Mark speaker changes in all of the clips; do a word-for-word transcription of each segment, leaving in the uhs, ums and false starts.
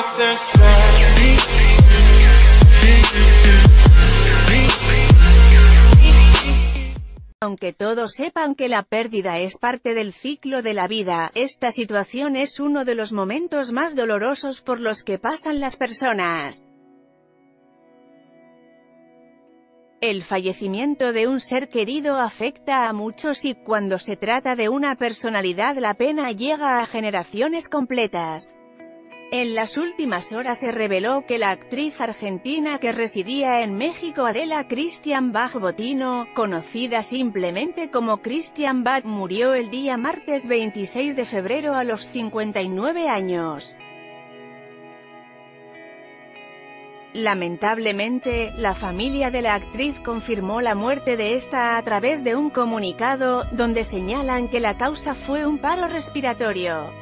Speaker 1: Aunque todos sepan que la pérdida es parte del ciclo de la vida, esta situación es uno de los momentos más dolorosos por los que pasan las personas. El fallecimiento de un ser querido afecta a muchos y cuando se trata de una personalidad la pena llega a generaciones completas. En las últimas horas se reveló que la actriz argentina que residía en México Adela Christian Bach Botino, conocida simplemente como Christian Bach, murió el día martes veintiséis de febrero a los cincuenta y nueve años. Lamentablemente, la familia de la actriz confirmó la muerte de esta a través de un comunicado, donde señalan que la causa fue un paro respiratorio.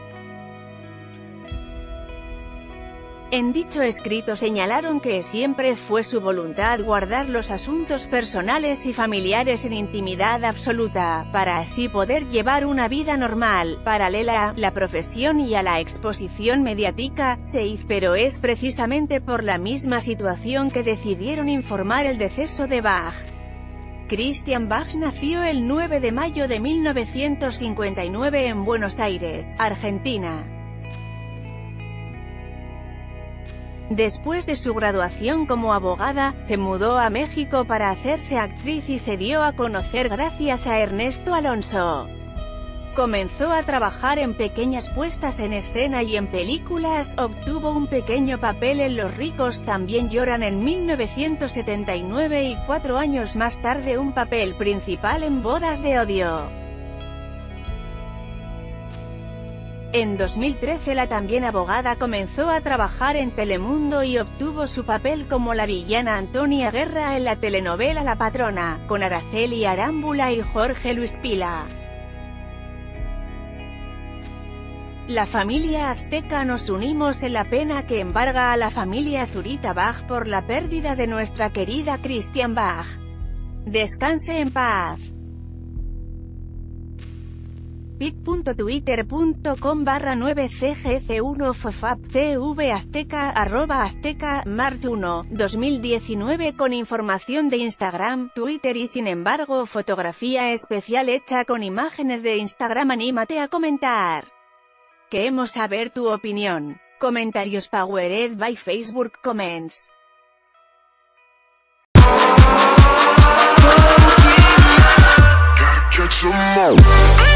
Speaker 1: En dicho escrito señalaron que siempre fue su voluntad guardar los asuntos personales y familiares en intimidad absoluta, para así poder llevar una vida normal, paralela a la profesión y a la exposición mediática, se hizo, pero es precisamente por la misma situación que decidieron informar el deceso de Bach. Christian Bach nació el nueve de mayo de mil novecientos cincuenta y nueve en Buenos Aires, Argentina. Después de su graduación como abogada, se mudó a México para hacerse actriz y se dio a conocer gracias a Ernesto Alonso. Comenzó a trabajar en pequeñas puestas en escena y en películas, obtuvo un pequeño papel en Los ricos también lloran en mil novecientos setenta y nueve y cuatro años más tarde un papel principal en Bodas de odio. En dos mil trece la también abogada comenzó a trabajar en Telemundo y obtuvo su papel como la villana Antonia Guerra en la telenovela La Patrona, con Araceli Arámbula y Jorge Luis Pila. La familia azteca nos unimos en la pena que embarga a la familia Zurita Bach por la pérdida de nuestra querida Christian Bach. Descanse en paz. bit.twitter.com barra nueve C G C uno FOFAP TV Azteca, arroba Azteca, Mart uno, dos mil diecinueve con información de Instagram, Twitter y sin embargo fotografía especial hecha con imágenes de Instagram. Anímate a comentar. Queremos saber tu opinión. Comentarios powered by Facebook Comments. Catch 'em all.